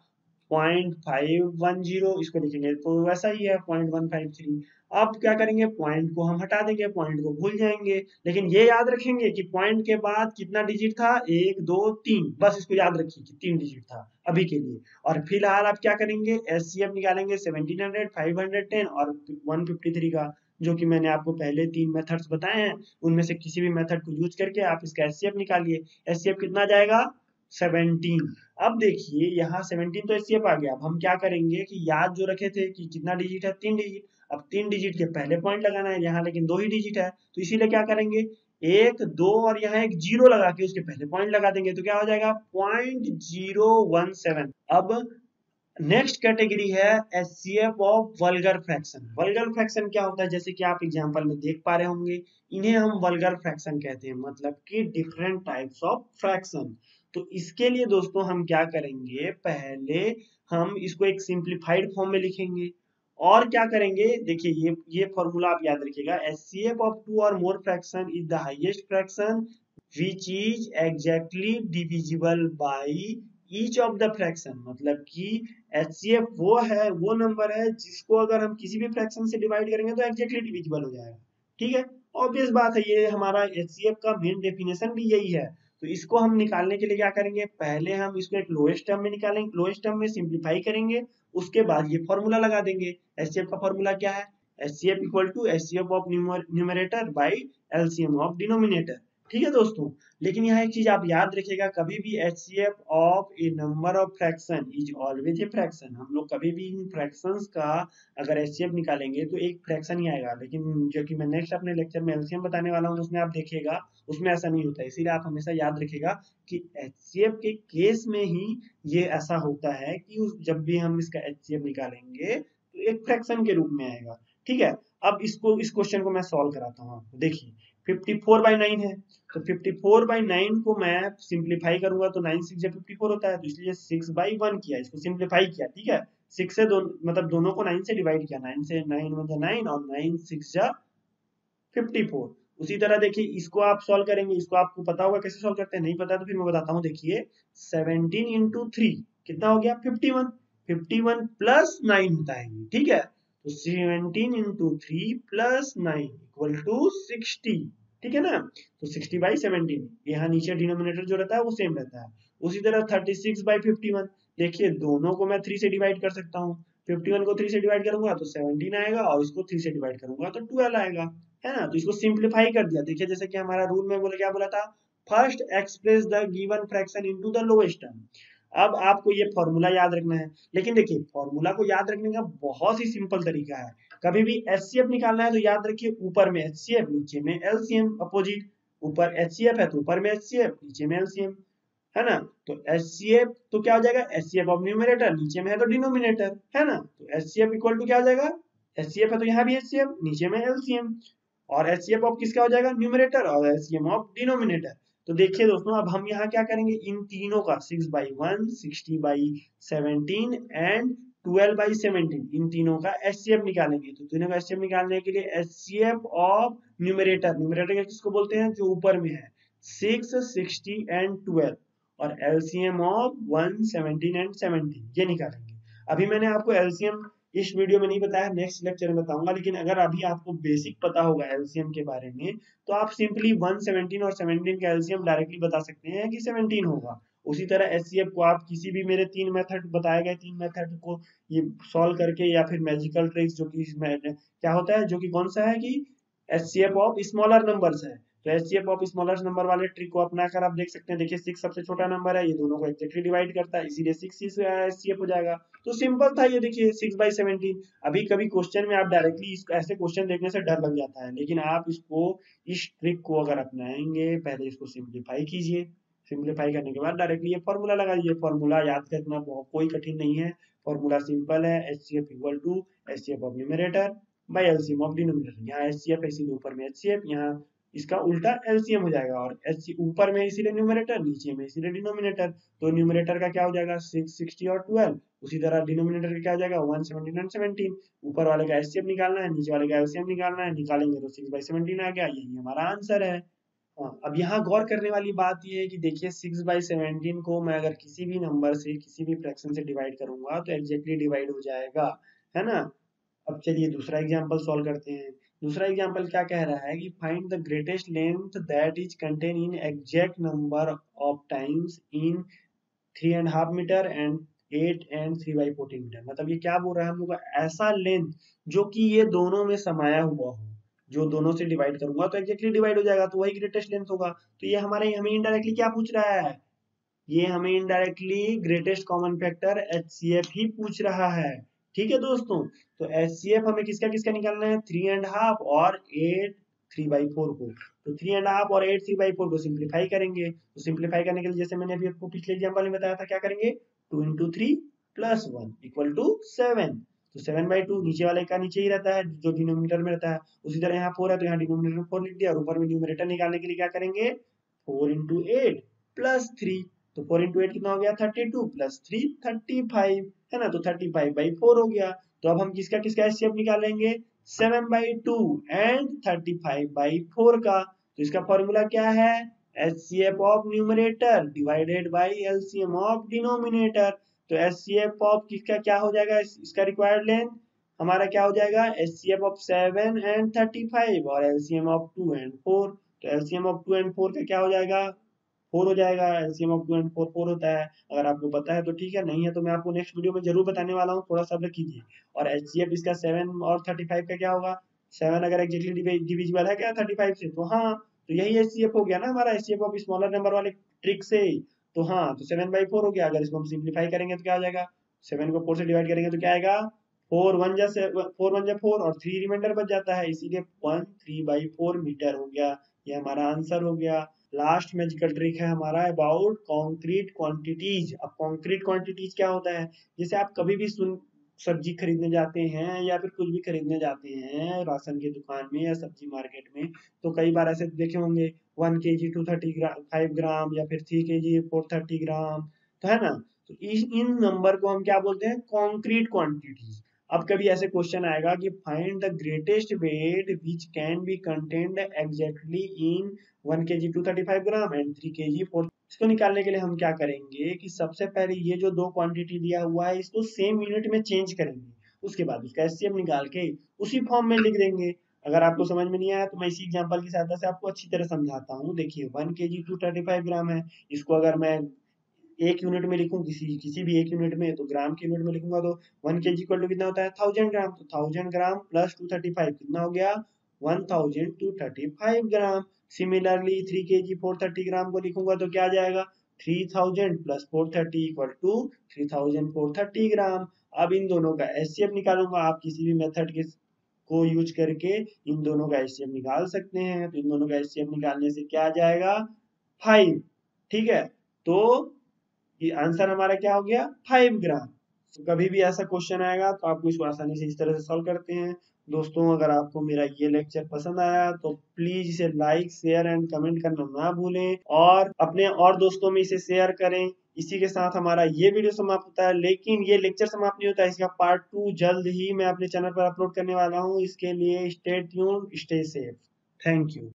पॉइंट फाइव वन जीरो, इसको लिखेंगे तो वैसा ही है पॉइंट वन फाइव थ्री। अब क्या करेंगे, पॉइंट को हम हटा देंगे, पॉइंट को भूल जाएंगे, लेकिन ये याद रखेंगे कि पॉइंट के बाद कितना डिजिट था, एक दो तीन, बस इसको याद रखिए कि तीन डिजिट था अभी के लिए। और फिलहाल आप क्या करेंगे, एचसीएफ निकालेंगे seventeen hundred, five hundred ten और वन फिफ्टी थ्री का, जो कि मैंने आपको पहले तीन मेथड्स बताए हैं, उनमें से किसी भी मेथड को यूज करके आप इसका एचसीएफ निकालिए। एचसीएफ कितना जाएगा, सेवनटीन। अब देखिए यहाँ सेवनटीन तो एचसीएफ आ गया। अब हम क्या करेंगे कि याद जो रखे थे कि कितना डिजिट है, तीन डिजिट, अब तीन डिजिट के पहले पॉइंट लगाना है, यहाँ लेकिन दो ही डिजिट है, तो इसीलिए क्या करेंगे, एक दो और यहाँ एक जीरो लगा के उसके पहले पॉइंट लगा देंगे, तो क्या हो जाएगा, पॉइंट जीरो वन सेवन। अब नेक्स्ट कैटेगरी है HCF of vulgar fraction. Vulgar fraction क्या होता है, जैसे कि आप एग्जांपल में देख पा रहे होंगे, इन्हें हम वल्गर फ्रैक्शन कहते हैं, मतलब कि डिफरेंट टाइप्स ऑफ फ्रैक्शन। तो इसके लिए दोस्तों हम क्या करेंगे, पहले हम इसको एक सिंप्लीफाइड फॉर्म में लिखेंगे और क्या करेंगे, देखिए ये ये फॉर्मूला आप याद रखिएगा, एचसीएफ ऑफ टू और more fraction is the highest fraction which is exactly divisible by each of the fraction. मतलब कि एचसीएफ वो है, वो नंबर है जिसको अगर हम किसी भी फ्रैक्शन से डिवाइड करेंगे तो एग्जैक्टली डिविजिबल हो जाएगा। ठीक है, ऑब्वियस बात है, ये हमारा एचसीएफ का मेन डेफिनेशन भी यही है। तो इसको हम निकालने के लिए क्या करेंगे, पहले हम इसको एक लोएस्ट टर्म में निकालेंगे, लोएस्ट टर्म में सिंप्लीफाई करेंगे, उसके बाद ये फॉर्मूला लगा देंगे। एचसीएफ का फॉर्मूला क्या है, HCF equal to HCF of numerator by LCM of denominator. ठीक है दोस्तों, लेकिन यहाँ एक चीज आप याद रखिएगा, कभी भी HCF of a number of fraction is always a fraction. हम लोग कभी भी इन फ्रैक्शंस का अगर एचसीएफ निकालेंगे तो एक फ्रैक्शन ही आएगा, लेकिन जो कि मैं नेक्स्ट अपने लेक्चर में एलसीएम बताने वाला हूँ उसमें आप देखिएगा उसमें ऐसा नहीं होता है। इसीलिए आप हमेशा याद रखिएगा कि एचसीएफ के केस में ही ये ऐसा होता है कि उस जब भी हम इसका एचसीएफ निकालेंगे तो एक फ्रैक्शन के रूप में आएगा। ठीक है, अब इसको इस क्वेश्चन को मैं सॉल्व कराता हूँ आपको। देखिए फिफ्टी फोर बाई नाइन है, तो फिफ्टी फोर बाई नाइन को मैं सिंप्लीफाई करूंगा तो नाइन सिक्स फिफ्टी फोर होता है, तो इसलिए सिक्स बाई वन किया, इसको सिंप्लीफाई किया। ठीक है, सिक्स से दो मतलब दोनों को नाइन से डिवाइड किया, नाइन से नाइन वन जा नाइन और नाइन सिक्स जा फिफ्टी फोर। उसी तरह देखिए इसको आप सॉल्व करेंगे, इसको आपको पता होगा कैसे सॉल्व करते हैं, नहीं पता तो फिर मैं बताता हूँ। देखिए सेवनटीन इंटू थ्री कितना हो गया, fifty one, fifty one plus nine होता है ये। ठीक है, तो seventeen into three plus nine equal to sixty. ठीक है ना, तो सिक्सटी बाई सेवनटीन, यहाँ नीचे डिनोमिनेटर जो रहता है वो सेम रहता है। उसी तरह thirty six by fifty one, देखिए दोनों को मैं थ्री से डिवाइड कर सकता हूँ, फिफ्टी वन को थ्री से डिवाइड करूंगा तो सेवनटीन आएगा और इसको थ्री से डिवाइड करूंगा तो ट्वेल्व आएगा, है ना। तो इसको सिंप्लीफाई कर दिया। देखिए जैसे कि हमारा रूल में बोले क्या बोला था, first express the given fraction into the lowest term. अब आपको ये फॉर्मूला याद रखना है, लेकिन देखिए फॉर्मूला को याद रखने का बहुत ही सिंपल तरीका है। कभी भी एचसीएफ निकालना है तो याद रखिए ऊपर में एचसीएफ नीचे में एलसीएम, अपोजिट, ऊपर एचसीएफ है तो ऊपर में एचसीएफ नीचे में एलसीएम, है ना। तो एचसीएफ तो क्या हो जाएगा, एचसीएफ ऑफ न्यूमरेटर, नीचे में है तो डिनोमिनेटर, है ना। तो एचसीएफ इक्वल टू क्या हो जाएगा, एचसीएफ है तो यहाँ भी एचसीएफ, नीचे में एलसीएम, और एचसीएफ ऑफ किसका हो जाएगा, न्यूमरेटर, और एलसीएम ऑफ डिनोमिनेटर। तो देखिए दोस्तों अब हम यहाँ क्या करेंगे, इन तीनों का six by one, sixty by seventeen and twelve by seventeen, इन तीनों का एचसीएफ निकालेंगे। तो तीनों का एचसीएफ निकालने के लिए एचसीएफ ऑफ न्यूमरेटर, न्यूमरेटर किसको बोलते हैं, जो ऊपर में है, सिक्स, सिक्सटी एंड ट्वेल्व, और LCM of one, seventeen and seventeen, ये निकालेंगे। अभी मैंने आपको एलसीएम इस वीडियो में नहीं बताया, नेक्स्ट लेक्चर में बताऊंगा, लेकिन अगर अभी आपको बेसिक पता होगा एलसीएम के बारे में तो आप सिंपली वन, सेवनटीन और सेवनटीन का एलसीएम डायरेक्टली बता सकते हैं कि सेवनटीन होगा। उसी तरह एचसीएफ को आप किसी भी मेरे तीन मेथड बताए गए तीन मेथड को ये सॉल्व करके, या फिर मैजिकल ट्रिक्स जो कि इसमें क्या होता है, जो कि कौन सा है कि एचसीएफ ऑफ स्मॉलर नंबर्स है, तो एचसीएफ ऑफ स्मॉलर नंबर वाले ट्रिक को अपनाकर आप देख सकते हैं। देखिए सिक्स सबसे छोटा नंबर है, ये दोनों को एक्जेक्टली डिवाइड करता है, इसीलिए सिक्स एचसीएफ हो जाएगा। तो सिंपल था ये, देखिए सिक्स बाई सेवनटीन। अभी कभी क्वेश्चन में आप डायरेक्टली ऐसे क्वेश्चन देखने से डर लग जाता है, लेकिन आप इसको इस ट्रिक को अगर अपनाएंगे, पहले इसको सिंप्लीफाई कीजिए, सिंप्लीफाई करने के बाद डायरेक्टली ये फॉर्मूला लगा दीजिए। फॉर्मूला याद करना बहुत कोई कठिन नहीं है, फॉर्मूला सिंपल है, HCF equal to HCF of numerator by LCM of denominator. यहाँ एचसीएफ इसीलिए ऊपर में एचसीएफ, यहाँ इसका उल्टा एलसीएम हो जाएगा, और एच ऊपर में इसीलिए न्यूमरेटर, नीचे में इसीलिए डिनोमिनेटर। तो न्यूमरेटर का क्या हो जाएगा, सिक्स, सिक्सटी और ट्वेल्व। उसी तरह डिनोमिनेटर का क्या हो जाएगा, वन, सेवनटीन एंड सेवनटीन। ऊपर वाले का एचसीएफ निकालना है, नीचे वाले का एलसीएम निकालना है, निकालेंगे तो सिक्स बाई सेवनटीन आ गया, यही हमारा आंसर है। हाँ, अब यहाँ गौर करने वाली बात ये है कि देखिए सिक्स बाई सेवनटीन को मैं अगर किसी भी नंबर से किसी भी फ्रैक्शन से डिवाइड करूंगा तो एग्जैक्टली डिवाइड हो जाएगा, है ना। अब चलिए दूसरा एग्जांपल सॉल्व करते हैं। दूसरा एग्जांपल क्या कह रहा है कि find the greatest length that is contain in exact number of times in three and half metre and eight and three by forty metre. मतलब ये क्या बोल रहा है हम लोग का, ऐसा लेंथ जो कि ये दोनों में समाया हुआ हो, जो दोनों से डिवाइड करूंगा तो एग्जैक्टली डिवाइड हो जाएगा, तो वही ग्रेटेस्ट लेंथ होगा। तो ये हमारे हमें इनडायरेक्टली क्या पूछ रहा है, ये हमें indirectly greatest common factor HCF ही पूछ रहा है। ठीक है दोस्तों, तो एचसीएफ हमें किसका किसका निकालना है, थ्री एंड हाफ और एट थ्री बाई फोर को। तो थ्री एंड हाफ और एट थ्री बाई फोर को सिंप्लीफाई करेंगे, तो सिंप्लीफाई करने के लिए जैसे मैंने अभी आपको पिछले एग्जाम्पल में बताया था क्या करेंगे, two into three plus one equal to seven. तो सेवन बाई टू नीचे वाले का नीचे ही रहता है जो डिनोमिनेटर में रहता है, उसी तरह यहाँ फोर है तो यहाँ डिनोमिनेटर में फोर लिख दिया और ऊपर में न्यूमरेटर निकालने के लिए क्या करेंगे, four into eight plus three. तो फोर इंटू एट कितना हो गया, thirty two plus three thirty five, है ना। तो थर्टी फाइव बाई फोर हो गया। तो अब हम किसका किसका एचसीएफ निकालेंगे, seven by two and thirty five by four का। तो इसका फॉर्मूला क्या है, HCF of numerator divided by LCM of denominator. तो एचसीएफ ऑफ किसका क्या हो जाएगा, इसका रिक्वायर्ड लेंथ हमारा क्या हो जाएगा, HCF of seven and thirty five और LCM of two and four. तो LCM of two and four का क्या हो जाएगा, फोर हो जाएगा। LCM of two and four four होता है, अगर आपको पता है तो ठीक है, नहीं है तो मैं आपको नेक्स्ट वीडियो में जरूर बताने वाला हूँ, थोड़ा सब्र कीजिए। और एचसीएफ इसका सेवन और थर्टी फाइव का क्या होगा, सेवन अगर एग्जैक्टली डिविजिबल है क्या थर्टी फाइव से, तो हाँ, तो यही एचसीएफ हो गया ना हमारा, एचसीएफ ऑफ स्मॉलर नंबर वाले ट्रिक से। तो हाँ, तो सेवन बाई फोर हो गया। अगर इसको हम सिंप्लीफाई करेंगे तो क्या हो जाएगा, सेवन को फोर से डिवाइड करेंगे तो क्या आएगा, फोर वन जा फोर वन जा फोर और थ्री रिमाइंडर बच जाता है, इसीलिए one three by four metre हो गया। ये हमारा आंसर हो गया। लास्ट मैजिकल ट्रिक है हमारा अबाउट कॉन्क्रीट क्वांटिटीज। अब कॉन्क्रीट क्वांटिटीज क्या होता है, जैसे आप कभी भी सुन सब्जी खरीदने जाते हैं या फिर कुछ भी खरीदने जाते हैं राशन की दुकान में या सब्जी मार्केट में, तो कई बार ऐसे देखे होंगे one K G two thirty gram five gram या फिर three K G four thirty ग्राम, तो है ना। तो इस इन नंबर को हम क्या बोलते हैं, कॉन्क्रीट क्वांटिटीज। अब कभी ऐसे क्वेश्चन आएगा कि find the greatest weight which can be contained exactly in one K G two thirty five gram and three K G four. इसको निकालने के लिए हम क्या करेंगे कि सबसे पहले ये जो दो क्वांटिटी दिया हुआ है इसको सेम यूनिट में चेंज करेंगे, उसके बाद उसका एचसीएफ निकाल के उसी फॉर्म में लिख देंगे। अगर आपको समझ में नहीं आया तो मैं इसी एग्जांपल की सहायता से आपको अच्छी तरह समझाता हूँ। देखिए one K G two thirty five gram है, इसको अगर मैं एक यूनिट में लिखूं, किसी किसी भी एक यूनिट में, तो ग्राम के यूनिट में लिखूंगा तो one K ji equal to कितना होता है, थाउजेंड ग्राम। तो thousand gram plus two thirty five कितना हो गया, one thousand two thirty five gram. Similarly three K G four thirty ग्राम को लिखूंगा तो क्या आ जाएगा, three thousand plus four thirty equal to three thousand four thirty gram. अब इन दोनों का एचसीएफ निकालूंगा, आप किसी भी मेथड के को यूज करके इन दोनों का एचसीएफ निकाल सकते हैं। तो इन दोनों का एचसीएफ निकालने से क्या आ जाएगा, फाइव। ठीक है, तो ये आंसर हमारा क्या हो गया, फाइव ग्राम। तो कभी भी ऐसा क्वेश्चन आएगा तो आपको इसको आसानी से इस तरह से सॉल्व करते हैं। दोस्तों अगर आपको मेरा ये लेक्चर पसंद आया तो प्लीज इसे लाइक शेयर एंड कमेंट करना ना भूलें और अपने और दोस्तों में इसे शेयर करें। इसी के साथ हमारा ये वीडियो समाप्त होता है, लेकिन ये लेक्चर समाप्त नहीं होता है, इसका पार्ट टू जल्द ही मैं अपने चैनल पर अपलोड करने वाला हूँ। इसके लिए stay tuned, stay safe. Thank you.